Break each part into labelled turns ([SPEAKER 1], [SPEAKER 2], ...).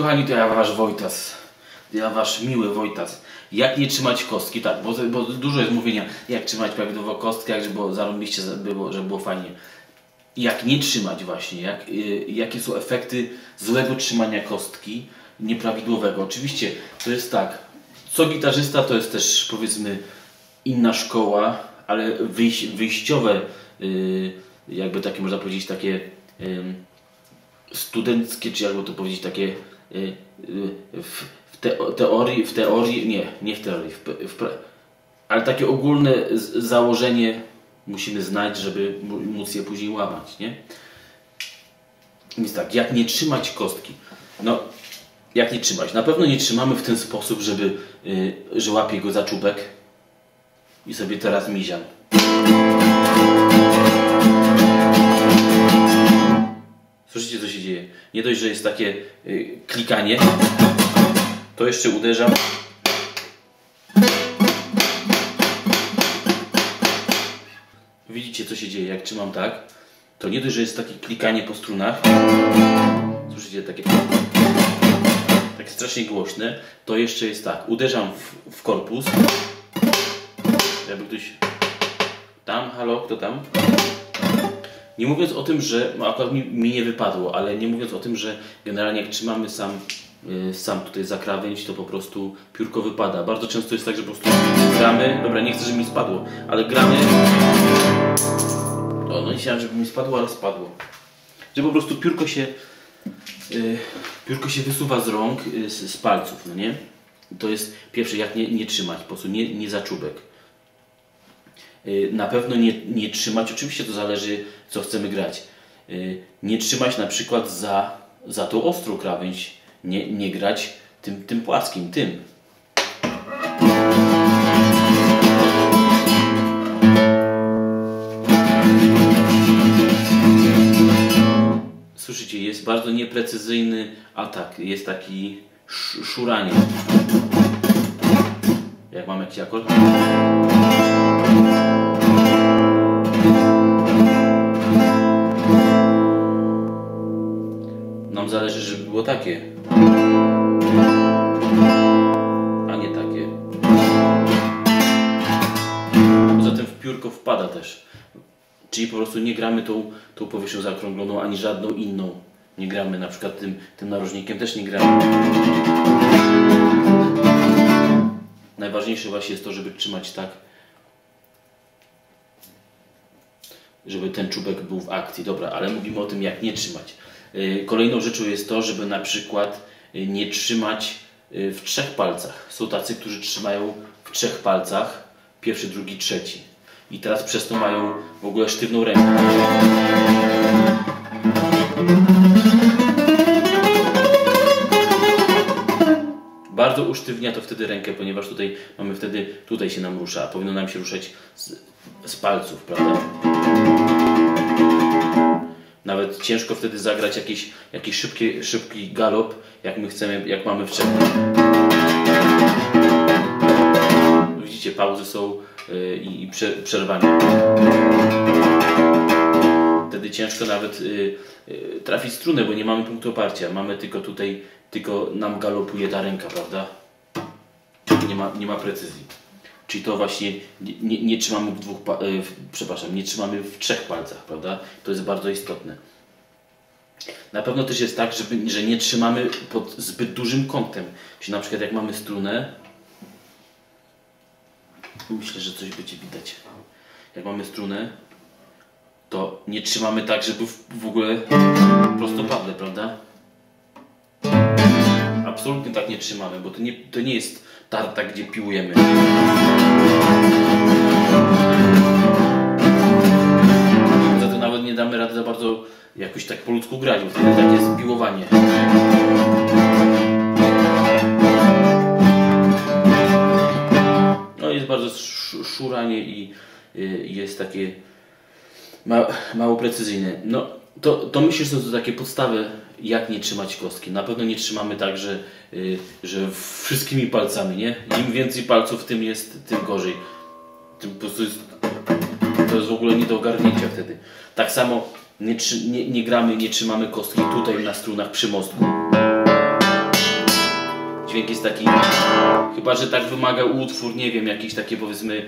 [SPEAKER 1] kochani, to ja wasz Wojtas. Ja wasz miły Wojtas. Jak nie trzymać kostki? Tak, bo dużo jest mówienia, jak trzymać prawidłowo kostkę, jak żeby zarąbiście było, żeby było fajnie. Jak nie trzymać właśnie, jakie są efekty złego trzymania kostki, nieprawidłowego. Oczywiście to jest tak, co gitarzysta to jest też powiedzmy inna szkoła, ale wyjściowe, jakby takie można powiedzieć, takie studenckie, czy jakby to powiedzieć, takie w teorii, nie w teorii, ale takie ogólne założenie musimy znać, żeby móc je później łamać, nie? Więc tak, jak nie trzymać kostki? No, jak nie trzymać? Na pewno nie trzymamy w ten sposób, że łapie go za czubek i sobie teraz miziam. Słyszycie, co się dzieje? Nie dość, że jest takie klikanie, to jeszcze uderzam. Widzicie, co się dzieje? Jak trzymam tak, to nie dość, że jest takie klikanie po strunach. Słyszycie, takie strasznie głośne. To jeszcze jest tak, uderzam w korpus. Jakby ktoś... Tam, halo, kto tam? Nie mówiąc o tym, że... No akurat mi nie wypadło, ale nie mówiąc o tym, że generalnie jak trzymamy sam tutaj za krawędź, to po prostu piórko wypada. Bardzo często jest tak, że po prostu gramy... Dobra, nie chcę, żeby mi spadło, ale gramy... No nie chciałem, żeby mi spadło, ale spadło. Że po prostu piórko się wysuwa z rąk, z palców, no nie? To jest pierwsze, jak nie trzymać, po prostu nie za czubek. Na pewno nie trzymać, oczywiście to zależy, co chcemy grać. Nie trzymać na przykład za tą ostrą krawędź, nie grać tym płaskim, tym. Słyszycie, jest bardzo nieprecyzyjny atak, jest taki szuranie. Jak mam jakiś akord? Nam zależy, żeby było takie, a nie takie. Poza tym w piórko wpada też. Czyli po prostu nie gramy tą powierzchnią zaokrągloną, ani żadną inną. Nie gramy, na przykład tym narożnikiem też nie gramy. Najważniejsze właśnie jest to, żeby trzymać tak, żeby ten czubek był w akcji. Dobra, ale mówimy o tym, jak nie trzymać. Kolejną rzeczą jest to, żeby na przykład nie trzymać w 3 palcach. Są tacy, którzy trzymają w 3 palcach, pierwszy, drugi, trzeci. I teraz przez to mają w ogóle sztywną rękę. Bardzo usztywnia to wtedy rękę, ponieważ tutaj się nam rusza, a powinno nam się ruszać z palców, prawda? Nawet ciężko wtedy zagrać jakiś szybki galop, jak my chcemy, jak mamy w trzech. Widzicie, pauzy są i przerwania. Wtedy ciężko nawet trafić strunę, bo nie mamy punktu oparcia. Mamy tylko nam galopuje ta ręka, prawda? Nie ma precyzji. Czyli to właśnie nie trzymamy nie trzymamy w 3 palcach, prawda? To jest bardzo istotne. Na pewno też jest tak, że nie trzymamy pod zbyt dużym kątem. Czyli na przykład jak mamy strunę, myślę, że coś będzie widać. Jak mamy strunę, to nie trzymamy tak, żeby w ogóle prostopadle, prawda? Absolutnie tak nie trzymamy, bo to nie jest tarta, gdzie piłujemy. Poza tym nawet nie damy rady za bardzo jakoś tak po ludzku grać, bo wtedy tak jest piłowanie. No jest bardzo szuranie i jest takie mało precyzyjne. No to myślę, że to takie podstawy, jak nie trzymać kostki. Na pewno nie trzymamy tak, że wszystkimi palcami, nie? Im więcej palców, tym gorzej. Tym po prostu to jest w ogóle nie do ogarnięcia wtedy. Tak samo nie trzymamy kostki tutaj na strunach przy mostku. dźwięk jest taki, chyba że tak wymaga utwór, nie wiem, jakieś takie powiedzmy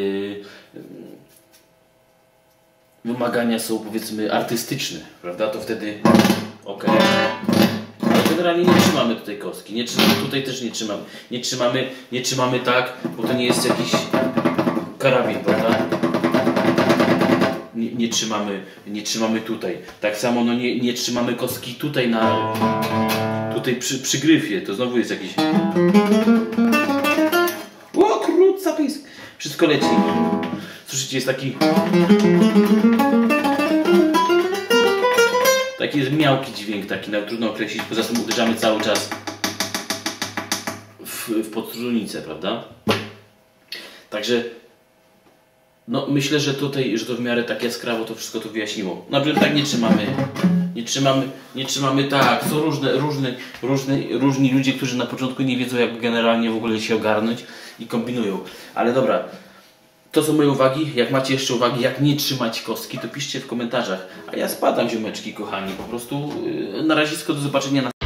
[SPEAKER 1] wymagania są powiedzmy artystyczne, prawda, to wtedy ok. Ale generalnie nie trzymamy tutaj kostki, nie trzymamy, tutaj też nie trzymamy tak, bo to nie jest jakiś karabin, prawda? Nie trzymamy tutaj. Tak samo no nie trzymamy kostki tutaj tutaj przy gryfie, to znowu jest jakiś o krótca pisk. Wszystko leci. Słyszycie, jest taki jest miałki dźwięk, taki trudno określić, poza tym uderzamy cały czas w podstrunicę, prawda? Także no myślę, że tutaj, że to w miarę tak jaskrawo to wszystko to wyjaśniło. Na przykład tak nie trzymamy tak, są różni ludzie, którzy na początku nie wiedzą jak generalnie w ogóle się ogarnąć i kombinują. Ale dobra, to są moje uwagi. Jak macie jeszcze uwagi, jak nie trzymać kostki, to piszcie w komentarzach. A ja spadam, ziomeczki kochani, po prostu na razie do zobaczenia na